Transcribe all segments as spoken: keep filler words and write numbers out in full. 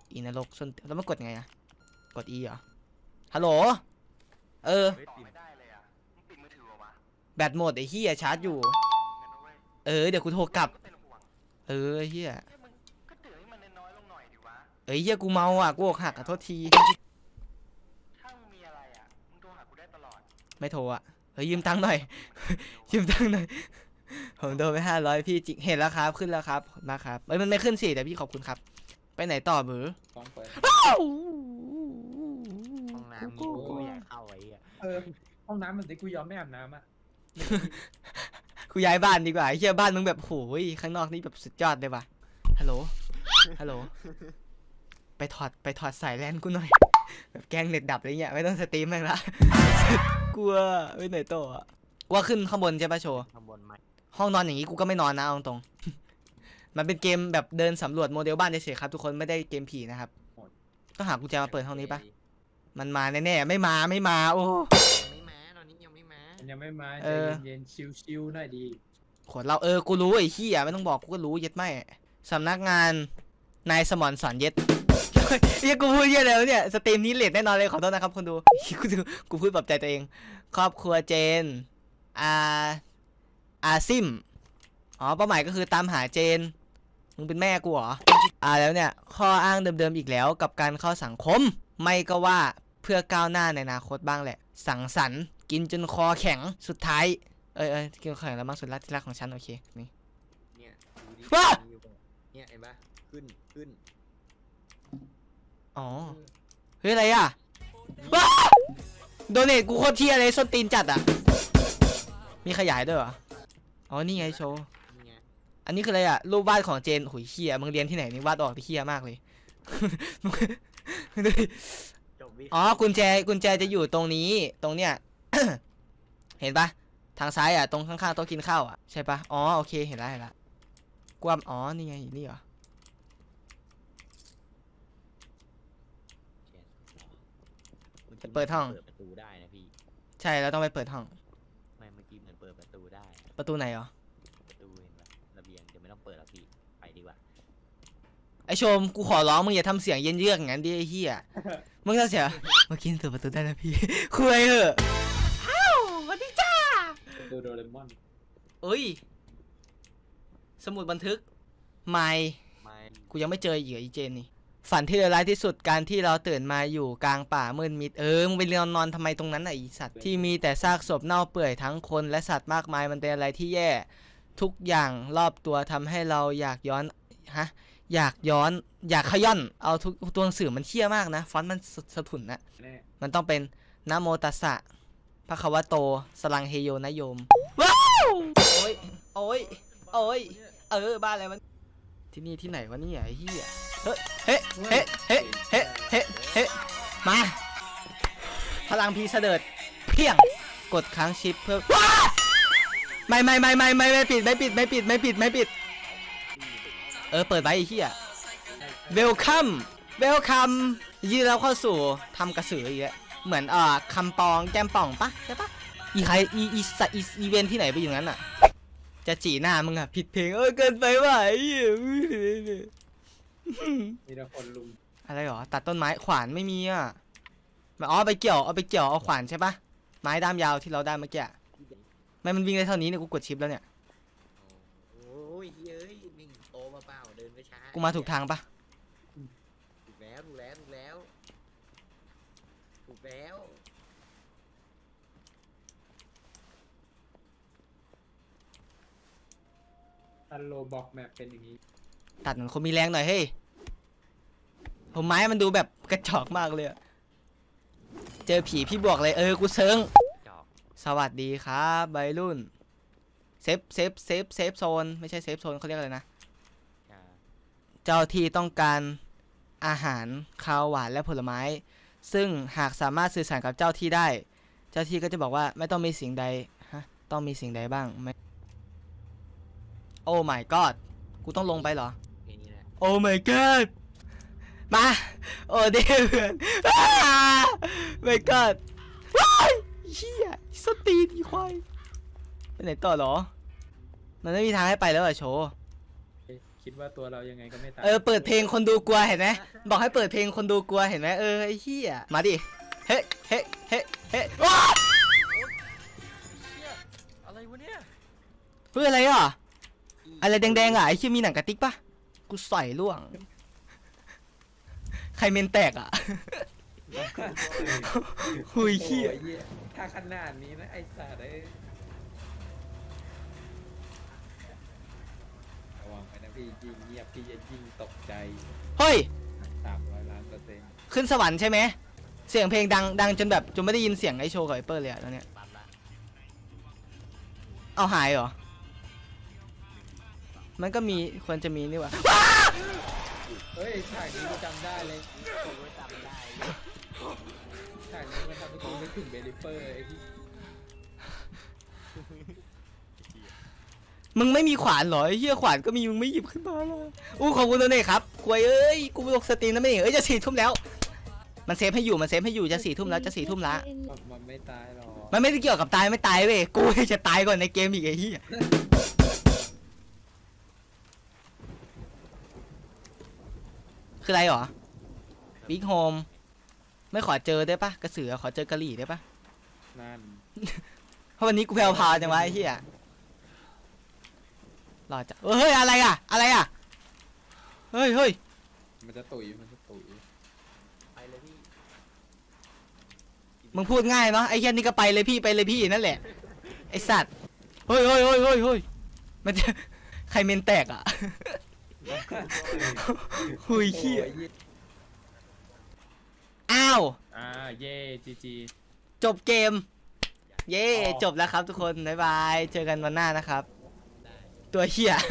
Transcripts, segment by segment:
อีนรกส้นแล้วมันกดไงอะกด E เหรอฮัลโหลเออแบตหมดไอ้เหี้ยชาร์จอยู่เออเดี๋ยวกูโทรกลับเออเหี้ยเอ้ยเหี้ยกูเมาอ่ะกูอกหักอ่ะโทษทีไม่โทรอ่ะเฮ้ยยืมตังค์หน่อยยืมตังค์หน่อยผมโดนไปห้าร้อยพี่จิเห็นแล้วครับขึ้นแล้วครับนะครับเอ้ยมันไม่ขึ้นสิแต่พี่ขอบคุณครับไปไหนต่อมือห้องน้ำกูไม่อยากเข้าไอ้เออห้องน้ำมันแต่กูยอมไม่อาบน้ำอ่ะกูย้ายบ้านดีกว่าไอ้เหี้ยบ้านมึงแบบโหยข้างนอกนี่แบบสุดยอดเลยว่ะฮัลโหลฮัลโหลไปถอดไปถอดสายแลนกูหน่อยแบบแกล้งเน็ตดับอะไรเงี้ยไม่ต้องสตรีมแม่งละกลัวไปไหนต่ออ่ะว่าขึ้นข้างบนใช่ปะโชว์ข้างบนไหมห้องนอนอย่างงี้กูก็ไม่นอนนะเอาตรงมันเป็นเกมแบบเดินสำรวจโมเดลบ้านเฉยๆครับทุกคนไม่ได้เกมผีนะครับต้องหากุญแจมาเปิดห้องนี้ปะมันมาแน่ๆไม่มาไม่มาโอ้ไม่มาตอนนี้ยังไม่มายังไม่มาใจเย็นๆชิวๆหน่อยดีขวดเราเออกูรู้ไอ้ขี้อ่ะไม่ต้องบอกกูก็รู้เย็ดไม่สำนักงานนายสมรสอนเย็ดเฮียกูพูดเยอะแล้วเนี่ยสตรีมนี้เลทแน่นอนเลยขอโทษนะครับคนดูกูกูพูดปรับใจตัวเองครอบครัวเจนอาอาซิมอ๋อเป้าหมายก็คือตามหาเจนมึงเป็นแม่กูเหรออ่าแล้วเนี่ยข้ออ้างเดิมๆอีกแล้วกับการเข้าสังคมไม่ก็ว่าเพื่อก้าวหน้าในอนาคตบ้างแหละสังสรรค์กินจนคอแข็งสุดท้ายเอ้ยเอ้ยกินคอแข็งแล้วมั้งสุดรักที่รักของฉันโอเคนี่เนี่ยว้าเนี่ยเห็นปะขึ้นขึ้นอ๋อเฮ้ยอะไรอ่ะว้าโดเนทกูโคตรเที่ยเลยส้นตีนจัดอ่ะมีขยายด้วยเหรออ๋อนี่ไงโชว์อันนี้คืออะไรอ่ะรูปวาดของเจนหุยเขี้ยมึงเรียนที่ไหนนี่วาดออกที่เขี้ยมากเลยอ๋อกุญแจกุญแจจะอยู่ตรงนี้ตรงเนี้ย เห็นปะทางซ้ายอ่ะตรงข้างๆโต๊ะกินข้าวอ่ะใช่ปะอ๋อโอเคเห็นแล้วเห็นแล้วกวามอ๋อนี่ไงนี่เหรอเปิดห้องเปิดประตูได้นะพี่ใช่แล้วต้องไปเปิดห้องไม่เมื่อกี้เหมือนเปิดประตูได้ประตูไหนเหรอประตูเห็นปะระเบียงจะไม่ต้องเปิดแล้วพี่ไปดีกว่าไอชมกูขอร้องมึงอย่าทำเสียงเย็นเยือกอย่างนั้นดิไอ้เหี้ยมึงต้องเสียเมื่อกี้เปิดประตูได้นะพี่คุยเหอะอ้าวสวัสดีจ้าดูโดเรมอนเอ้ยสมุดบันทึกไม่กูยังไม่เจอเหยื่ออีเจนนี่ฝันที่เลวร้ายที่สุดการที่เราตื่นมาอยู่กลางป่ามืดมิดเออมึงไปนอนนอนทำไมตรงนั้นน่ะอีสัตว์ที่มีแต่ซากศพเน่าเปื่อยทั้งคนและสัตว์มากมายมันเป็นอะไรที่แย่ทุกอย่างรอบตัวทำให้เราอยากย้อนฮะอยากย้อนอยากขย้อนเอาทุกตัวหนังสือมันเชี่ยมากนะฟอนต์มันสะทุนนะมันต้องเป็นนะโมตัสสะภะคะวะโตสลังเฮโยนะโยมว้าวโอ้ยโอ้ยโอ้ยเออบ้าอะไรมันที่นี่ที่ไหนวะเนี่ยไอ้เหี้ยเฮ้เฮ้เฮ้เฮ้เฮ้เฮ้เฮ้มาพลังพีเสด็จเพียงกดค้างชิปเพื่อว้าไม่ไม่ไม่ไม่ไม่ไม่ปิดไม่ปิดไม่ปิดไม่ปิดไม่ปิดเออเปิดไว้ไอ้เหี้ยเวลคัมเวลคัมยินดีต้อนรับเข้าสู่ทำกระสืออีกแล้วเหมือนอ่าคำปองแก้มป่องปะใช่ปะอีใครอีอีสัตอีอีเวนที่ไหนไปอย่างนั้นอ่ะจะจีหน้ามึงอ่ะผิดเพลงเออเกินไปว่ะไอ้เหี้ยมีแต่คนลุมอะไรหรอตัดต้นไม้ขวานไม่มีอ่ะมาอ๋อไปเกี่ยวเอาไปเกี่ยวเอาขวานใช่ปะไม้ด้ามยาวที่เราได้เมื่อกี้ไม่มันวิ่งได้เท่านี้เนี่ยกูกดชิปแล้วเนี่ยโอ้ยเฮ้ยวิ่งโตมาเปล่าเดินไปช้ากูมาถูกทางปะถูกแล้วถูกแล้วถูกแล้วถูกแล้วตันโลบอกแมปเป็นอย่างนี้ตัดเหมือนคนมีแรงหน่อยเฮ้ยผมไม้มันดูแบบกระจอกมากเลยเจอผีพี่บวกเลยเออกูเซิงสวัสดีครับใบรุ่นเซฟเซฟเซฟเซฟโซนไม่ใช่เซฟโซนเขาเรียกอะไรนะเจ้าที่ต้องการอาหารข้าวหวานและผลไม้ซึ่งหากสามารถสื่อสารกับเจ้าที่ได้เจ้าที่ก็จะบอกว่าไม่ต้องมีสิ่งใดฮะต้องมีสิ่งใดบ้างไม่โอ้ my god กูต้องลงไปเหรอโอ้ my god มาโอ้เดี๋ยวเพื่อน my god ว้ายเฮียสตีดีควายไปไหนต่อหรอมันไม่มีทางให้ไปแล้วอะโชว์คิดว่าตัวเรายังไงก็ไม่ตายเออเปิดเพลงคนดูกลัวเห็นไหมบอกให้เปิดเพลงคนดูกลัวเห็นไหมเออไอ้เหี้ยมาดิเฮ้เฮ้เฮ้เฮ้ว้าอะไรวะเนี่ยเพื่ออะไรอ่ะอะไรแดงๆอ่ะไอ้เหี้ยมีหนังกระติกปะกูใส่ล่วงใครเมนแตกอ่ะหุยเหี้ยโอ้ยถ้าขนาดนี้นะไอ้สัตว์เอ้ยระวังไปนะพี่ยิงเงียบพี่จะยิงตกใจเฮ้ยสามร้อยล้านเปอร์เซ็นต์ขึ้นสวรรค์ใช่ไหมเสียงเพลงดังดังจนแบบจนไม่ได้ยินเสียงไอโชว์กับไอเปอร์เลยอะตอนเนี้ยปั๊มละเอาหายเหรอมันก็มีควรจะมีนี่หว่าเฮ้ยฉากนี้กูจำได้เลยกูไม่จำได้ฉากนี้มันทำให้กูนึกถึงเบลิเฟอร์ไอ้ที่มึงไม่มีขวานเหรอไอ้เหี้ยขวานก็มีมึงไม่หยิบขึ้นมาเลยอู้ขอบคุณตัวนี้ครับควยเอ้ยกูลงสตรีมแล้วไม่เห็นเอ้ยจะสี่ทุ่มแล้วมันเซฟให้อยู่มันเซฟให้อยู่จะสี่ทุ่มแล้วจะสี่ทุ่มละมันไม่ตายหรอกมันไม่ได้เกี่ยวกับตายไม่ตายเว้ยกูจะตายก่อนในเกมอีกไอ้เหี้ยคืออะไรหรอบิ๊กโฮมไม่ขอเจอได้ปะกระสือขอเจอกะหรี่ได้ปะนั่นเพราะวันนี้กูแพลวพาจังวะไอ้เหี้ยรอจะเฮ้ยอะไรอ่ะอะไรอ่ะเฮ้ยเฮ้ยมันจะตุ๋ยมันจะตุ๋ยไปเลยพี่มึงพูดง่ายเนาะไอ้เหี้ยนี่ก็ไปเลยพี่ไปเลยพี่นั่นแหละไอ้สัตว์เฮ้ยเฮ้ยเฮ้ยเฮ้ยเฮ้ยมันจะใครเมนแตกอ่ะหุยเหี้ยอ้าวอ่าเย่จีจีจบเกมเย่จบแล้วครับทุกคนบ๊ายบายเจอกันวันหน้านะครับได้ตัวเหี้ย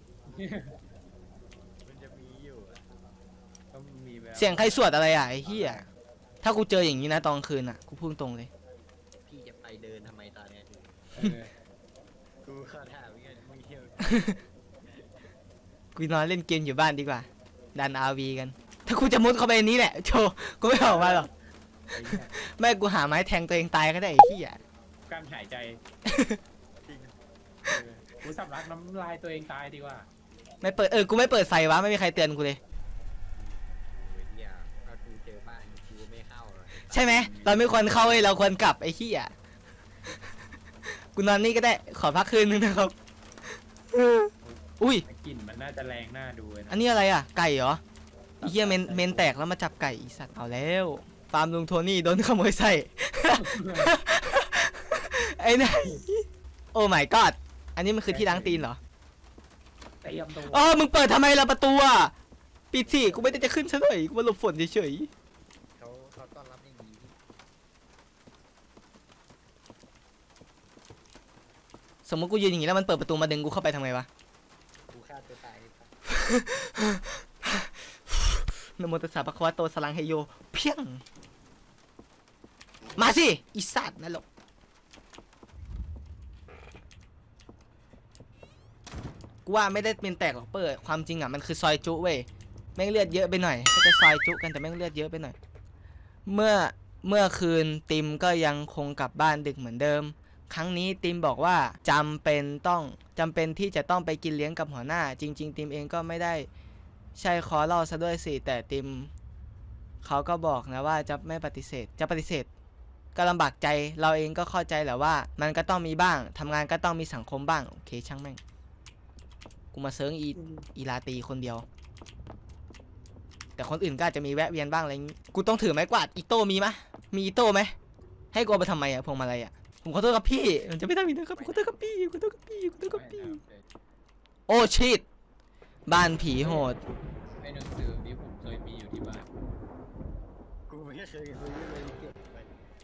มันจะมีอยู่อะก็มีแบบเสียงใครสวดอะไรอ่ะไอ้เหี้ยถ้ากูเจออย่างนี้นะตอนคืนอ่ะกูพูดตรงเลยพี่จะไปเดินทำไมตอนเนี้ยเออกูเข้าถามเงี้ยมึงเที่ยวกูนอนเล่นเกมอยู่บ้านดีกว่าดันอาร์วีกันถ้ากูจะมุดเข้าไปในนี้แหละโชกูไม่ออกมาหรอกไอ้เหี้ยแม่กูหาไม้แทงตัวเองตายก็ได้ไอ้เหี้ยการหายใจจริงเออกูสำลักน้ำลายตัวเองตายดีกว่าไม่เปิดเออกูไม่เปิดไฟวะไม่มีใครเตือนกูเลยโอ้ยเหี้ยถ้ากูเจอบ้านกูไม่เข้าเลยใช่ไหมเราไม่ควรเข้าเลยเราควรกลับไอ้เหี้ยกูนอนนี่ก็ได้ขอพักคืนนึงนะครับอุ้ยกลิ่นมันน่าจะแรงน่าดูเลยอันะนนี้อะไรอ่ะไก่เหรอไอ้เหี้ยเมนเมนแตกแล้วมาจับไก่อีสัตว์เอาแล้วฟาร์มลุงโทนี่โดนขโมยไส้ ไอ้นี่โอ้ my god อันนี้มันคือที่ล้างตีนเหรอเตรียมตัวอ๋อมึงเปิดทำไมล่ะประตูอ่ะปิดสิกูไม่ได้จะขึ้นซะหน่อยกูมาหลบฝนเฉยเขาเขาต้อนรับอย่างดีๆสมมติกูยืนอย่างนี้แล้วมันเปิดประตูมาดึงกูเข้าไปทำไงวะกูฆ่าตัวตายดีกว่านะโมตัสสะภะคะวะโตสลังเฮโยเพียงมาสิอีสัตว์นั่นหรอกกูว่าไม่ได้เป็นแตกหรอกเปิดความจริงอ่ะมันคือซอยจุเว้ยแม่งเลือดเยอะไปหน่อยก็จะซอยจุกันแต่แม่งเลือดเยอะไปหน่อยเมื่อเมื่อคืนติมก็ยังคงกลับบ้านดึกเหมือนเดิมครั้งนี้ติมบอกว่าจำเป็นต้องจำเป็นที่จะต้องไปกินเลี้ยงกับหัวหน้าจริง ๆติมเองก็ไม่ได้ใช่ขอเล่าซะด้วยสิแต่ติมเขาก็บอกนะว่าจะไม่ปฏิเสธจะปฏิเสธก็ลำบากใจเราเองก็เข้าใจแหละว่ามันก็ต้องมีบ้างทำงานก็ต้องมีสังคมบ้างโอเคช่างแม่งกูมาเซิร์งอีอีลาตีคนเดียวแต่คนอื่นก็อาจจะมีแวะเวียนบ้างอะไรอย่างงี้กูต้องถือไม้กวาดอีโต้มีมะมีอีโต้ไหมให้กูเอาไปทำไมอะพวงมาลัยอะผมขอโทษครับพี่มันจะไม่ทำอีกนะครับขอโทษครับพี่ขอโทษครับพี่ขอโทษครับพี่โอ้ชิตบ้านผีโหดไอ้หนังสือนี้ผมเคยมีอยู่ที่บ้านกูไม่เคยซื้อเลยเก็บไป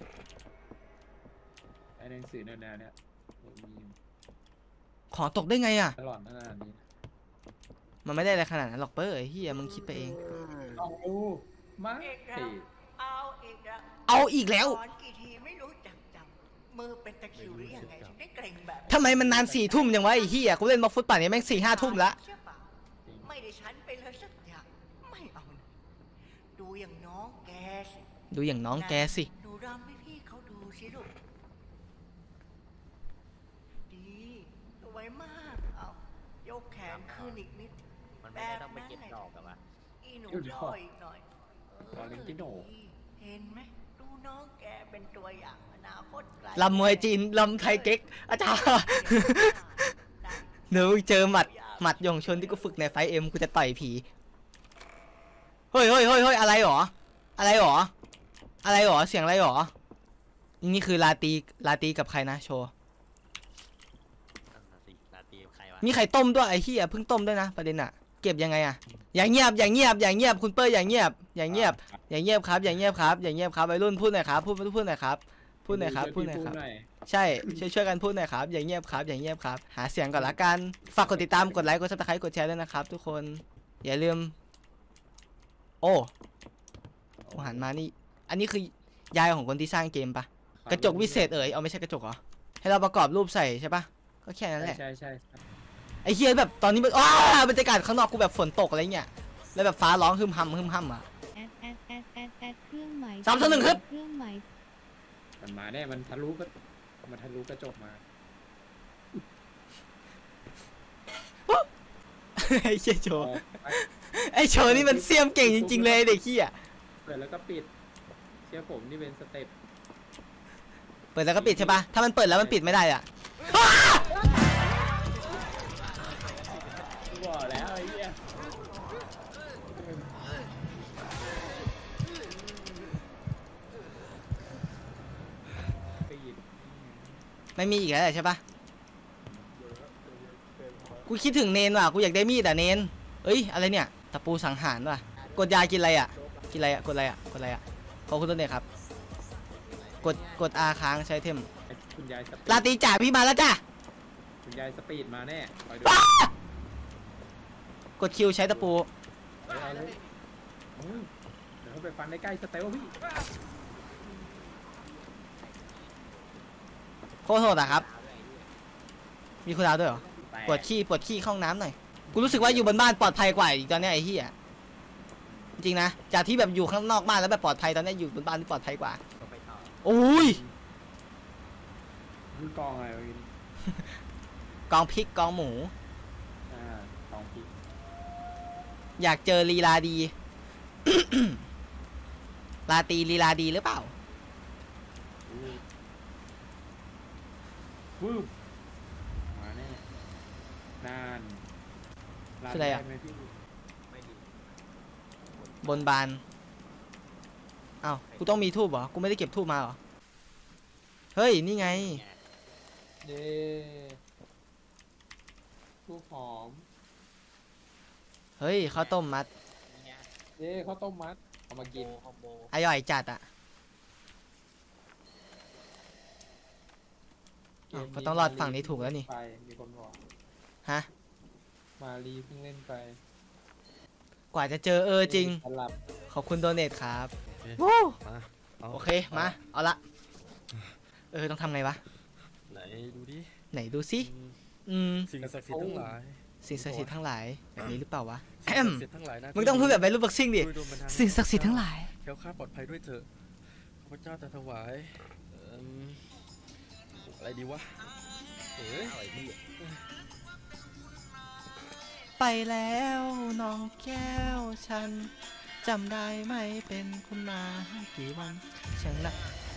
ไอ้หนังสือแนวๆเนี้ยผมมีอยู่ของตกได้ไงอะตลอดขนาดนี้มันไม่ได้อะไรขนาดนั้นหรอกเป้อไอ้เฮียมึงคิดไปเองเอามาอีกสิแล้วเอาอีกแล้วเอาอีกแล้วสอนกี่ทีไม่รู้จักจำมือเป็นตะคริวหรือยังไงถึงได้เกร็งแบบนี้ทำไมมันนานสี่ทุ่มยังวะไอ้เฮียกูเล่นบล็อกฟุตป่านนี้แม่งสี่ห้าทุ่มละใช่ปะไม่ได้ฉันไปเลยสักอย่างไม่เอานะดูอย่างน้องแกสิดูอย่างน้องแกสิดูรำให้พี่เขาดูสิลูกดีสวยมากเอายกแขนขึ้นอีกนิดมันไม่ได้ต้องไปเก็บดอกกับวะอีหนูย่อยหน่อยตอนเล่นกิโนเห็นไหมดูน้องแกเป็นตัวอย่างอนาคตไกลลำมวยจีนลำไทยเก๊กอาจารย์เดี๋ยวเจอหมัดหมัดยงชนที่กูฝึกในไฟเอ็มกูจะต่อยผีเฮ้ยเฮ้ยเฮ้ยเฮ้ยอะไรหรออะไรหรออะไรหรอเสียงอะไรหรอนี่คือลาตีลาตีกับใครนะโชว์มีไข่ต้มด้วยไอ้เหี้ยเพิ่งต้มด้วยนะประเด็นอะเก็บยังไงอะอย่างเงียบอย่างเงียบอย่างเงียบคุณเปิ้ลอย่างเงียบอย่างเงียบอย่างเงียบครับอย่างเงียบครับอย่างเงียบครับวัยรุ่นพูดหน่อยครับพูดพูดหน่อยครับพูดหน่อยครับพูดหน่อยครับใช่ช่วยช่วยกันพูดหน่อยครับอย่างเงียบครับอย่างเงียบครับหาเสียงก่อนละกันฝากกดติดตามกดไลค์กดซับสไครต์กดแชร์ด้วยนะครับทุกคนอย่าลืมโอ้กูหันมานี่อันนี้คือยายของคนที่สร้างเกมปะกระจกวิเศษเอ๋ยเอาไม่ใช่กระจกเหรอให้เราประกอบรูปใส่ใช่ปะก็แค่นั้นแหละใช่ใช่ไอ้เฮียแบบตอนนี้มันอ้าบรรยากาศข้างนอกกูแบบฝนตกอะไรเงี้ยแล้วแบบฟ้าร้องฮึมฮัมฮึมฮัมอ่ะแอดแอดแอดแอดแอดเครื่องหมายสามสองหนึ่งครับเครื่องหมายมันมาแน่มันทะลุก็มันทะลุกระจกมาไอ้เชี่ยโชว์ไอ้โชว์นี่มันเสียมเก่งจริงๆเลยเด็กขี้อ่ะเปิดแล้วก็ปิดเชื่อผมนี่เป็นสเต็ปเปิดแล้วก็ปิดใช่ปะถ้ามันเปิดแล้วมันปิดไม่ได้อ่ะบอกแล้วไอ้เหี้ยปิดไม่มีอีกแล้วใช่ปะกูคิดถึงเนนว่ะกูอยากได้มีดอ่ะเนนเอ้ยอะไรเนี่ยตะปูสังหารว่ะกดยากินอะไรอ่ะกินอะไรอ่ะกดอะไรอ่ะกดอะไรอ่ะขอบคุณต้นเด็กครับกดกดอาค้างใช้เทมคุณยายสปีดลาตีจ่าพี่มาแล้วจ้ะคุณยายสปีดมาแน่คอยดูกดคิวใช้ตะปูเอาเลยโอ้ยเดี๋ยวเขาไปฟันใกล้ๆสเตลพี่โคตรโหดอ่ะครับมีคุณดาวด้วยเหรอแตกปวดขี้ปวดขี้เข้าห้องน้ำหน่อยกูรู้สึกว่าอยู่บนบ้านปลอดภัยกว่าอีกตอนเนี้ยไอ้เหี้ยจริงๆนะจากที่แบบอยู่ข้างนอกบ้านแล้วแบบปลอดภัยตอนเนี้ยอยู่บนบ้านที่ปลอดภัยกว่าโอ้ยนี่กองอะไรวะพี่กองพริกกองหมูอ่ากองพี่อยากเจอลีลาดี ลาตีลีลาดีหรือเปล่าวืบมาแน่นานลาคืออะไรอะด้หมพี่บนบานอ้าวกูต้องมีทูบเหรอกูไม่ได้เก็บทูบมาเหรอเฮ้ยนี่ไงเย้ลูกหอมเฮ้ยข้าวต้มมัดเย้ข้าวต้มมัดเอามากินอร่อยจัดอ่ะอ้าวก็ต้องรอดฝั่งนี้ถูกแล้วนี่ไปมีคนบอกฮะมารีเพิ่งเล่นไปกว่าจะเจอเออจริงสลับขอบคุณโดเนทครับโอวู้มาเอาโอเคมาเอาละเออต้องทำไงวะไหนดูดิไหนดูสิอืมสิ่งศักดิ์สิทธิ์ทั้งหลายสิ่งศักดิ์สิทธิ์ทั้งหลายแบบนี้หรือเปล่าวะสิ่งศักดิ์สิทธิ์ทั้งหลายนะมึงต้องพูดแบบวัยรุ่นบ็อกซิ่งดิช่วยดลบันดาลสิ่งศักดิ์สิทธิ์ทั้งหลายแคล้วคลาดปลอดภัยด้วยเถอะข้าพเจ้าจะถวายเอิ่มอะไรดีวะเอ้ยไปแล้วน้องแก้วฉันจำได้ไหมเป็นคุณมากี่วันฉันนะ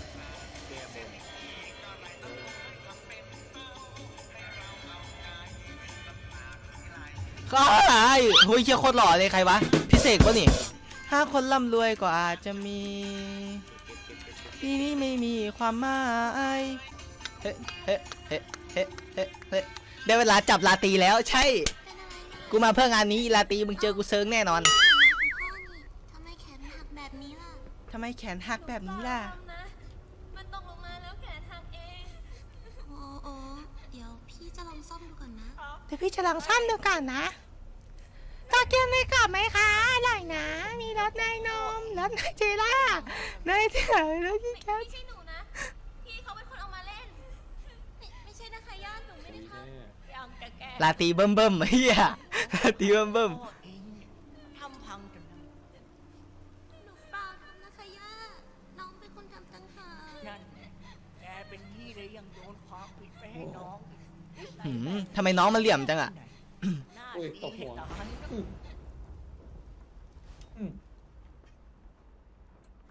ก็อะไรเฮ้ยเชี่ยโคตรหล่อเลยใครวะพิเศษปะนี่ถ้าคนร่ำรวยก็อาจจะมีที่นี่ไม่มีความหมายเฮ้เฮ้เฮ้เฮ้เฮ้เฮ้ได้เวลาจับลาตีแล้วใช่กูมาเพื่องานนี้ลาตีมึงเจอกูเซิร์งแน่นอนทำไมแขนหักแบบนี้ล่ะทำไมแขนหักแบบนี้ล่ะมันตกลงมาแล้วแขนหักเองโอ้โอ้เดี๋ยวพี่จะลองซ่อมดูก่อนนะเดี๋ยวพี่จะลองซ่อมดูก่อนนะตาเกียนไม่กลับไหมคะอร่อยนะ มีรสเนยนมรสเนยเจล่าเนยเถื่อนรสยี่แก้วไม่ใช่หนูนะ พี่เขาเป็นคนเอามาเล่น ไม่ไม่ใช่นะคะญาติหนูไม่ได้ทำยอมแก่ลาตีเบิ่มเบิ่มเฮียลาตีเบิ่มเบิ่มพ่อเองทำพังจนนั่นหนูเปล่าทำนะคะย่า น้องเป็นคนทำตั้งหากนั่นไงแกเป็นพี่เลยยังโยนความผิดไปให้น้องอีกหืมทำไมน้องมันเหลี่ยมจังอะหน้าโอ้ยดีตกหัวให้ตายอ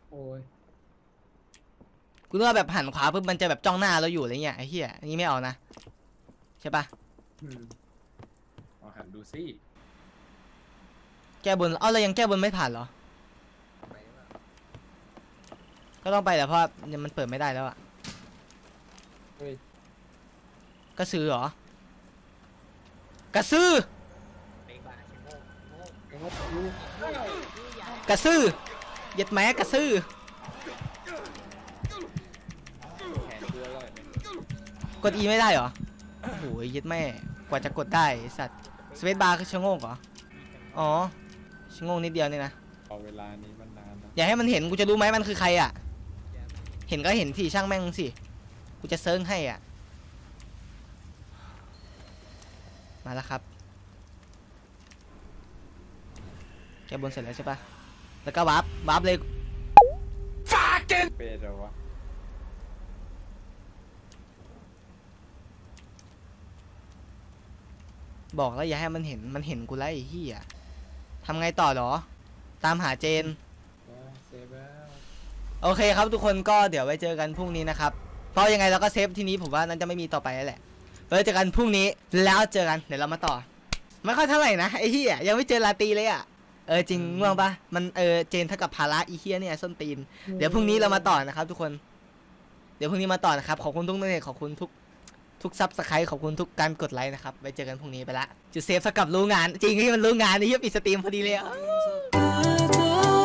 โอ้ยกูนึกว่าแบบหันขวาปุ๊บมันจะแบบจ้องหน้าเราอยู่อะไรเงี้ยไอ้เหี้ยอันนี้ไม่เอานะใช่ปะอืมลองหันดูสิแก้บนเอาเรายังแก้บนไม่ผ่านเหรอไปว่าก็ต้องไปแหละเพราะยังมันเปิดไม่ได้แล้วอะเฮ้ยกระสือเหรอ กระสือไปบ้านโง่โง่ไอ้งบลูกกระสือเย็ดแม้กระสือแขนเพื่อร่อยไหมกด E ไม่ได้เหรอ โอ้โหเย็ดแม่กว่าจะกดได้ไอ้สัตว์สเปซบาร์คือชะโงกเหรอ อ๋อชะโงกนิดเดียวนี่นะพอเวลานี้มันนานนะอย่าให้มันเห็นกูจะรู้ไหมมันคือใครอ่ะ เห็นก็เห็นสิช่างแม่งสิ กูจะเซิร์งให้อ่ะ มาแล้วครับ แกบนเสร็จแล้วใช่ปะแล้วก็วาร์ปวาร์ปเลยเป็ดเหรอวะบอกแล้วอย่าให้มันเห็น มันเห็นกูแล้วไอ้เหี้ยทำไงต่อเหรอ ตามหาเจนเซฟแล้วโอเคครับทุกคนก็เดี๋ยวไว้เจอกันพรุ่งนี้นะครับ เพราะยังไงเราก็เซฟทีนี้ผมว่านั้นจะไม่มีต่อไปแล้วแหละไว้เจอกันพรุ่งนี้แล้วเจอกันเดี๋ยวเรามาต่อ ไม่ค่อยเท่าไหร่นะไอ้เหี้ยยังไม่เจอลาตีเลยอ่ะเออจริงง่วงปะมันเออเจนเท่ากับภาระอีเหี้ยเนี่ยส้นตีนเดี๋ยวพรุ่งนี้เรามาต่อนะครับทุกคนเดี๋ยวพรุ่งนี้มาต่อนะครับขอบคุณทุกท่านขอบคุณทุกทุกซับสไครต์ขอบคุณทุกการกดไลค์นะครับไว้เจอกันพรุ่งนี้ไปละจุดเซฟสกับรู้งานจริงที่มันรู้งานไอ้เหี้ยปิดสตรีมพอดีเลยอ่ะ